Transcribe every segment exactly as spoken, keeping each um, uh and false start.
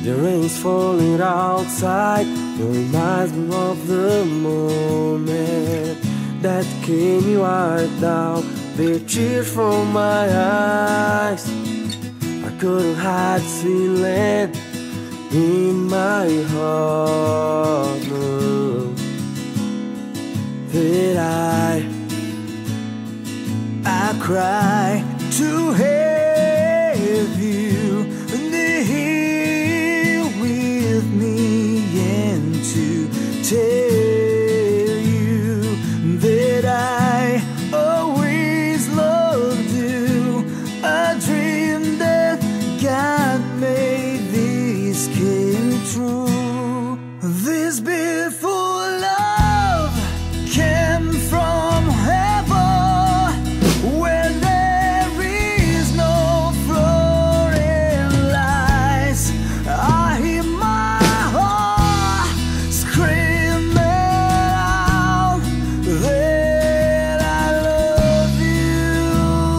The rain's falling outside. It reminds me of the moment that came wiped out the tears from my eyes. I couldn't hide the feeling in my heart, no, that I I cry to have you here with me and to tell you that I always loved you. A dream that God made this came true. This beautiful love came from heaven, where there is no foreign lies. I hear my heart screaming out that I love you,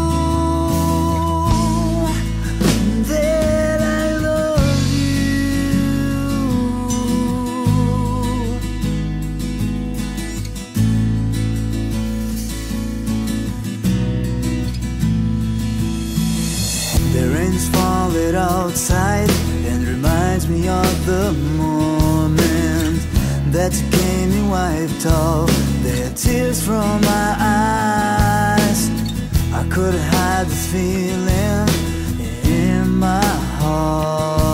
that I love you. The rain's falling outside and reminds me of the moment that you came and wiped off the tears from my eyes. I couldn't hide the feeling in my heart.